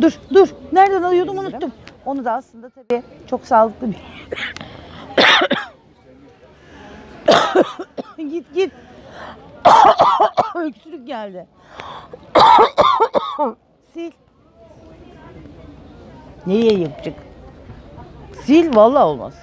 Dur. Nereden alıyordum unuttum. Onu da aslında tabii çok sağlıklı bir... Git. Öksürük geldi. Sil. Nereye yapacak? Sil vallahi olmaz.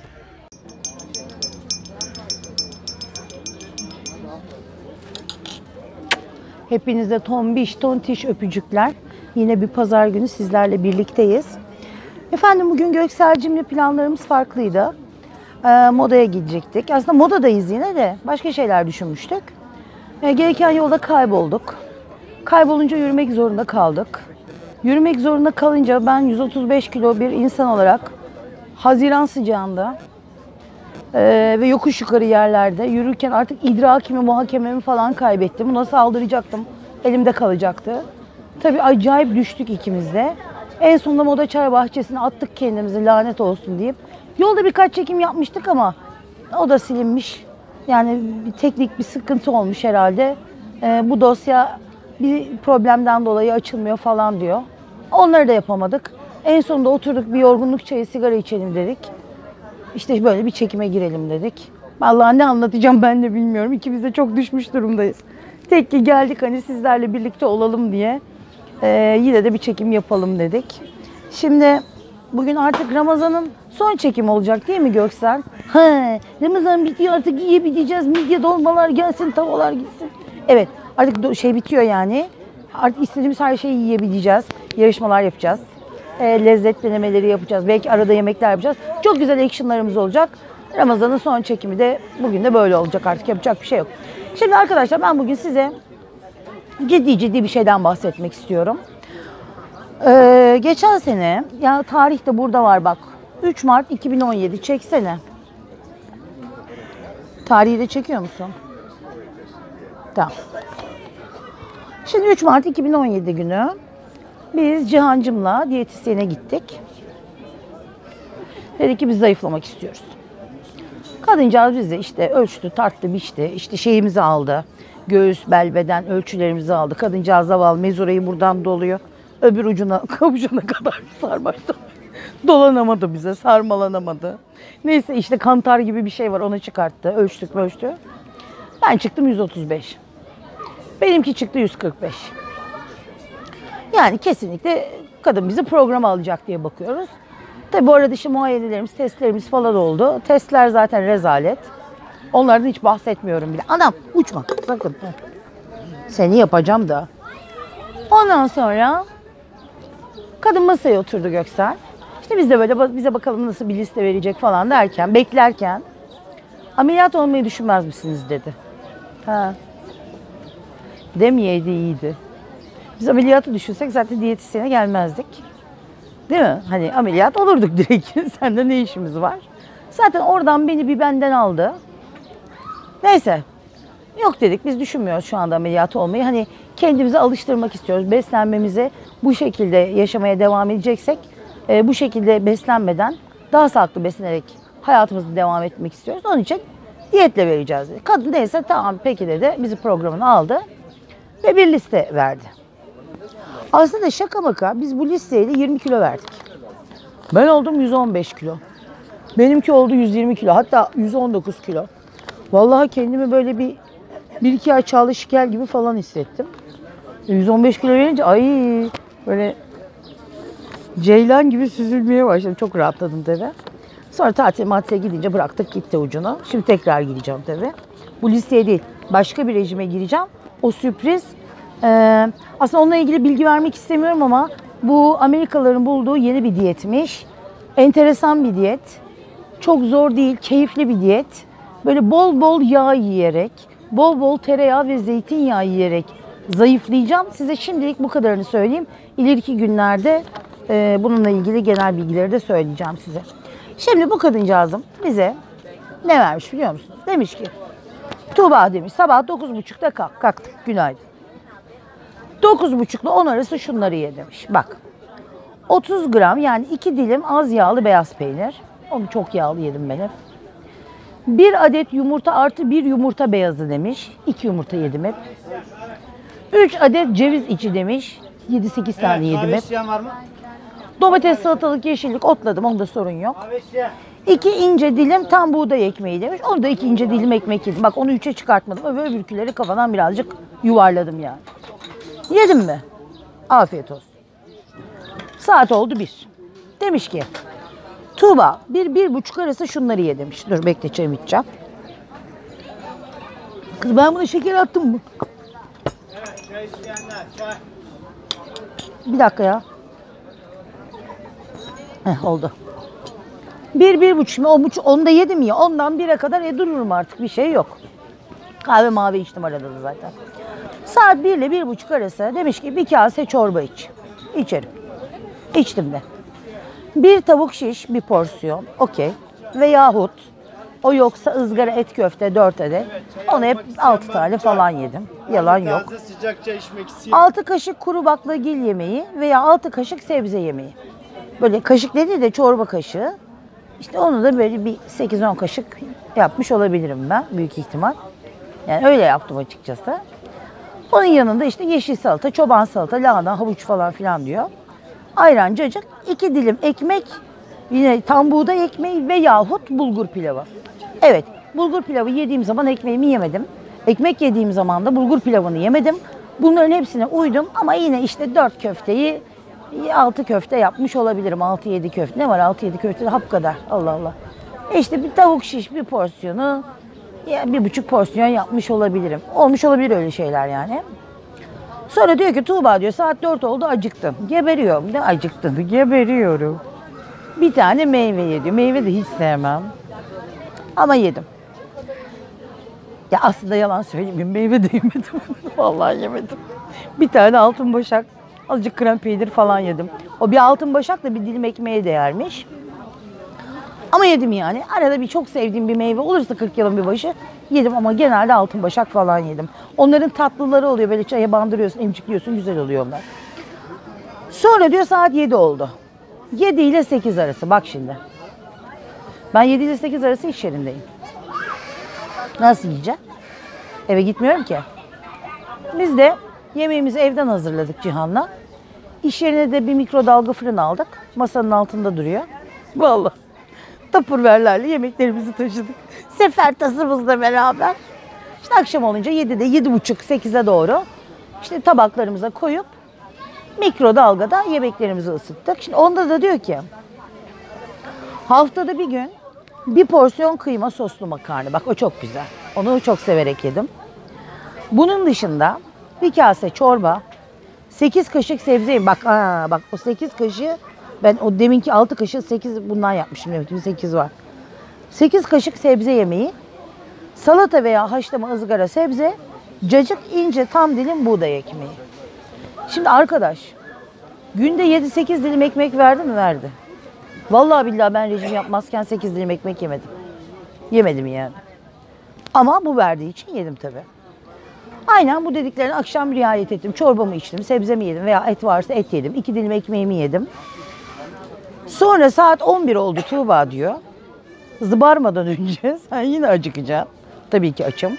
Hepinize tontiş öpücükler. Yine bir pazar günü sizlerle birlikteyiz. Efendim bugün Göksel'cimle planlarımız farklıydı. Modaya gidecektik. Aslında modadayız yine de başka şeyler düşünmüştük. Gereken yolda kaybolduk. Kaybolunca yürümek zorunda kaldık. Yürümek zorunda kalınca ben 135 kilo bir insan olarak Haziran sıcağında ve yokuş yukarı yerlerde yürürken artık idrakimi, muhakememi falan kaybettim. Buna saldıracaktım. Elimde kalacaktı. Tabii acayip düştük ikimiz de. En sonunda Moda Çay Bahçesi'ne attık kendimizi lanet olsun deyip. Yolda birkaç çekim yapmıştık ama o da silinmiş. Yani bir teknik bir sıkıntı olmuş herhalde. Bu dosya bir problemden dolayı açılmıyor falan diyor. Onları da yapamadık. En sonunda oturduk bir yorgunluk çayı sigara içelim dedik. İşte böyle bir çekime girelim dedik. Vallahi ne anlatacağım ben de bilmiyorum. İkimiz de çok düşmüş durumdayız. Tek ki geldik hani sizlerle birlikte olalım diye. Yine de bir çekim yapalım dedik. Şimdi bugün artık Ramazan'ın son çekim olacak değil mi Göksel? Ramazan bitiyor artık yiyebileceğiz. Midye dolmalar gelsin, tavalar gitsin. Evet artık şey bitiyor yani. Artık istediğimiz her şeyi yiyebileceğiz. Yarışmalar yapacağız. Lezzet denemeleri yapacağız. Belki arada yemekler yapacağız. Çok güzel actionlarımız olacak. Ramazan'ın son çekimi de bugün de böyle olacak artık. Yapacak bir şey yok. Şimdi arkadaşlar ben bugün size ciddi bir şeyden bahsetmek istiyorum. Geçen sene, ya tarih de burada var bak. 3 Mart 2017 çeksene. Tarihi de çekiyor musun? Tamam. Şimdi 3 Mart 2017 günü biz Cihancım'la diyetisyene gittik. Dedik ki biz zayıflamak istiyoruz. Kadıncağız bize işte ölçtü, tarttı, biçti. İşte şeyimizi aldı. Göğüs, bel, beden ölçülerimizi aldı. Kadıncağız zavallı mezurayı buradan doluyor. Öbür ucuna kavuşana kadar sarmaştı. Dolanamadı bize, sarmalanamadı. Neyse işte kantar gibi bir şey var, onu çıkarttı. Ölçtü. Ben çıktım 135. Benimki çıktı 145. Yani kesinlikle kadın bizi programa alacak diye bakıyoruz. Tabi bu arada işte muayenelerimiz, testlerimiz falan oldu. Testler zaten rezalet. Onlardan hiç bahsetmiyorum bile. Anam uçma sakın. Seni yapacağım da. Ondan sonra kadın masaya oturdu Göksel. İşte biz de böyle bize bakalım nasıl bir liste verecek falan derken, beklerken ameliyat olmayı düşünmez misiniz dedi. Demeyeydi iyiydi. Biz ameliyatı düşünsek zaten diyetisyene gelmezdik. Değil mi? Hani ameliyat olurduk direkt. Sende ne işimiz var? Zaten oradan beni bir benden aldı. Neyse. Yok dedik biz düşünmüyoruz şu anda ameliyat olmayı. Hani kendimizi alıştırmak istiyoruz. Beslenmemize bu şekilde yaşamaya devam edeceksek bu şekilde beslenmeden daha sağlıklı beslenerek hayatımızı devam etmek istiyoruz. Onun için diyetle vereceğiz dedi. Kadın neyse tamam peki dedi. Bizi programına aldı ve bir liste verdi. Aslında şaka maka biz bu listeyle 20 kilo verdik. Ben oldum 115 kilo. Benimki oldu 120 kilo. Hatta 119 kilo. Vallahi kendimi böyle bir iki ay Çağla Şikel gibi falan hissettim. 115 kilo verince ay böyle ceylan gibi süzülmeye başladım. Çok rahatladım tabii. Sonra tatile gidince bıraktık gitti ucunu. Şimdi tekrar gireceğim tabii. Bu listeye değil başka bir rejime gireceğim. O sürpriz. Aslında onunla ilgili bilgi vermek istemiyorum ama bu Amerikalıların bulduğu yeni bir diyetmiş. Enteresan bir diyet. Çok zor değil, keyifli bir diyet. Böyle bol bol yağ yiyerek, bol bol tereyağı ve zeytinyağı yiyerek zayıflayacağım. Size şimdilik bu kadarını söyleyeyim. İleriki günlerde bununla ilgili genel bilgileri de söyleyeceğim size. Şimdi bu kadıncağızım bize ne vermiş biliyor musunuz? Demiş ki, Tuğba demiş sabah 9.30'da kalktık, günaydın. 9.30 ile 10 arası şunları ye demiş. Bak 30 gram yani 2 dilim az yağlı beyaz peynir. Onu çok yağlı yedim ben hep. 1 adet yumurta artı 1 yumurta beyazı demiş. 2 yumurta yedim hep. 3 adet ceviz içi demiş. 7-8 tane yedim hep. Kahve var mı? Domates, salatalık, yeşillik otladım. Onda sorun yok. 2 ince dilim tam buğday ekmeği demiş. Onu da 2 ince dilim ekmek yedim. Bak onu 3'e çıkartmadım. Öbürküleri kafadan birazcık yuvarladım yani. Yedim mi? Afiyet olsun. Saat oldu 1. Demiş ki Tuğba 1-1,5 arası şunları ye demiş. Dur bekle çayımı içeceğim. Kız ben buna şeker attım mı? Evet, çay isteyenler, çay. Bir dakika ya. Oldu. 1-1,5 onu da yedim ya. Ondan 1'e kadar dururum artık. Bir şey yok. Kahve mavi içtim arada da zaten. Saat 1 ile 1,5 arası demiş ki bir kase çorba iç. İçerim. İçtim de. Bir tavuk şiş, bir porsiyon. Okey. Veyahut o yoksa ızgara et köfte 4 adet. Onu hep 6 tane falan yedim. Yalan yok. Taze sıcak çay içmek istiyor. 6 kaşık kuru baklagil yemeği veya 6 kaşık sebze yemeği. Böyle kaşık dedi de çorba kaşığı. İşte onu da böyle bir 8-10 kaşık yapmış olabilirim ben büyük ihtimal. Yani öyle yaptım açıkçası. Onun yanında işte yeşil salata, çoban salata, lahana, havuç falan filan diyor. Ayran, cacık, 2 dilim ekmek, yine tam buğday ekmeği veyahut bulgur pilavı. Evet, bulgur pilavı yediğim zaman ekmeğimi yemedim. Ekmek yediğim zaman da bulgur pilavını yemedim. Bunların hepsine uydum ama yine işte 4 köfteyi 6 köfte yapmış olabilirim. 6-7 köfte. Ne var 6-7 köfte de hap kadar. Allah Allah. İşte bir tavuk şiş bir porsiyonu, ya 1,5 porsiyon yapmış olabilirim. Olmuş olabilir öyle şeyler yani. Sonra diyor ki Tuğba diyor saat 4 oldu acıktım. Geberiyorum. Ne acıktın? Geberiyorum. Bir tane meyve yedi. Meyve de hiç sevmem. Ama yedim. Ya aslında yalan söyleyeyim. Meyve de yemedim. Vallahi yemedim. Bir tane altın başak, azıcık krem peynir falan yedim. O bir altın başak da bir dilim ekmeğe değermiş. Ama yedim yani. Arada bir çok sevdiğim bir meyve olursa 40 yılın bir başı yedim ama genelde altın başak falan yedim. Onların tatlıları oluyor böyle çaya bandırıyorsun, emcikliyorsun güzel oluyor onlar. Sonra diyor saat 7 oldu. 7 ile 8 arası bak şimdi. Ben 7 ile 8 arası iş yerindeyim. Nasıl yiyeceğim? Eve gitmiyorum ki. Biz de yemeğimizi evden hazırladık Cihan'la. İş yerine de bir mikrodalga fırın aldık. Masanın altında duruyor. Vallahi. Tupperware'lerle yemeklerimizi taşıdık. Sefer tasımızla beraber. İşte akşam olunca 7'de, 7.30-8'e doğru işte tabaklarımıza koyup mikrodalgada yemeklerimizi ısıttık. Şimdi onda da diyor ki haftada bir gün bir porsiyon kıyma soslu makarna. Bak o çok güzel. Onu çok severek yedim. Bunun dışında bir kase çorba, 8 kaşık sebze yedim. Bak o 8 kaşığı ben o deminki 6 kaşığı 8 bundan yapmışım demek ki 8 var. 8 kaşık sebze yemeği, salata veya haşlama ızgara sebze, cacık ince tam dilim buğday ekmeği. Şimdi arkadaş günde 7-8 dilim ekmek verdi mi? Verdi. Vallahi billahi ben rejim yapmazken 8 dilim ekmek yemedim. Yemedim yani. Ama bu verdiği için yedim tabii. Aynen bu dediklerine akşam riayet ettim. Çorbamı içtim, sebzemi yedim veya et varsa et yedim. 2 dilim ekmeğimi yedim. Sonra saat 11 oldu Tuğba diyor. Zıbarmadan önce sen yine acıkacaksın. Tabii ki açım.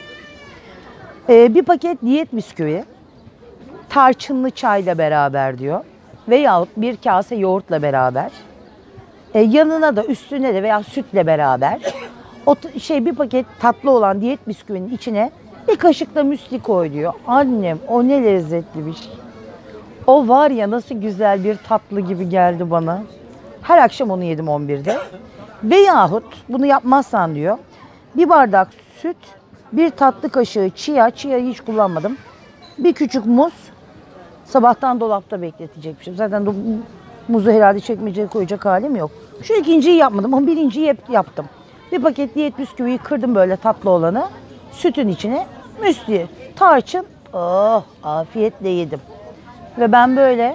Bir paket diyet bisküvi, tarçınlı çayla beraber diyor. Veyahut bir kase yoğurtla beraber. Yanına da üstüne de veya sütle beraber. O bir paket tatlı olan diyet bisküvinin içine bir kaşık da müsli koy diyor. Annem o ne lezzetli bir şey. O var ya nasıl güzel bir tatlı gibi geldi bana. Her akşam onu yedim 11'de. Veyahut bunu yapmazsan diyor. Bir bardak süt, bir tatlı kaşığı chia hiç kullanmadım. Bir küçük muz. Sabahtan dolapta bekletecekmişim. Zaten muzu herhalde çekmeceye koyacak halim yok. Şu ikinciyi yapmadım ama birinciyi hep yaptım. Bir paket diyet bisküviyi kırdım böyle tatlı olanı. Sütün içine müsli, tarçın. Oh afiyetle yedim. Ve ben böyle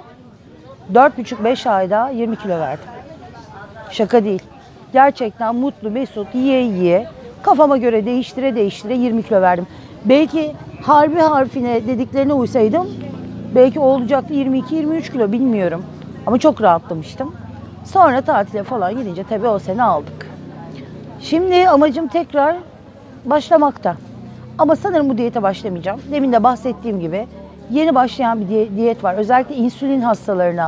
4,5-5 ayda 20 kilo verdim. Şaka değil. Gerçekten mutlu, mesut, yiye kafama göre değiştire 20 kilo verdim. Belki harbi harfine dediklerine uysaydım belki olacaktı 22-23 kilo bilmiyorum. Ama çok rahatlamıştım. Sonra tatile falan gidince tabii o sene aldık. Şimdi amacım tekrar başlamakta. Ama sanırım bu diyete başlamayacağım. Demin de bahsettiğim gibi yeni başlayan bir diyet var. Özellikle insülin hastalarına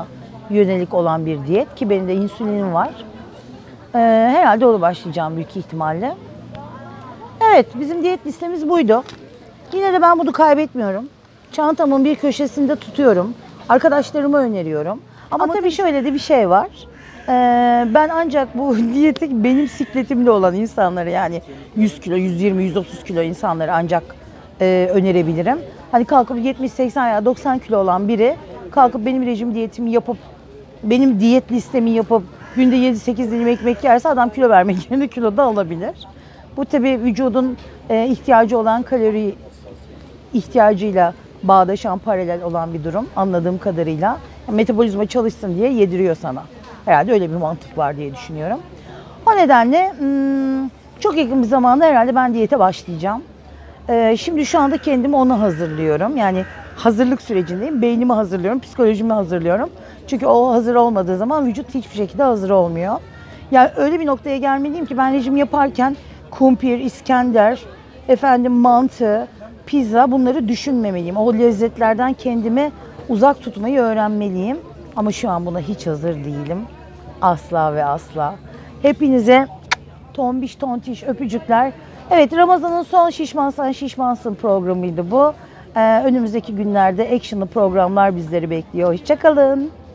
yönelik olan bir diyet ki benim de insülinim var. Herhalde onu başlayacağım büyük ihtimalle. Evet, bizim diyet listemiz buydu. Yine de ben bunu kaybetmiyorum. Çantamın bir köşesinde tutuyorum. Arkadaşlarıma öneriyorum. Ama tabii şöyle de bir şey var. Ben ancak bu diyeti benim sikletimde olan insanları, yani 100 kilo, 120, 130 kilo insanları ancak önerebilirim. Hani kalkıp 70, 80 ya 90 kilo olan biri kalkıp benim rejim diyetimi yapıp, benim diyet listemi yapıp günde 7-8 dilim ekmek yerse adam kilo vermek yerine kilo da alabilir. Bu tabii vücudun ihtiyacı olan kalori ihtiyacıyla bağdaşan, paralel olan bir durum anladığım kadarıyla. Metabolizma çalışsın diye yediriyor sana. Herhalde öyle bir mantık var diye düşünüyorum. O nedenle çok yakın bir zamanda herhalde ben diyete başlayacağım. Şimdi şu anda kendimi ona hazırlıyorum. Yani hazırlık sürecindeyim. Beynimi hazırlıyorum, psikolojimi hazırlıyorum. Çünkü o hazır olmadığı zaman vücut hiçbir şekilde hazır olmuyor. Yani öyle bir noktaya gelmeliyim ki ben rejim yaparken kumpir, İskender, mantı, pizza bunları düşünmemeliyim. O lezzetlerden kendimi uzak tutmayı öğrenmeliyim. Ama şu an buna hiç hazır değilim. Asla ve asla. Hepinize tombiş tontiş öpücükler. Evet, Ramazan'ın son Şişmansan Şişmansın programıydı bu. Önümüzdeki günlerde action'lı programlar bizleri bekliyor. Hoşça kalın.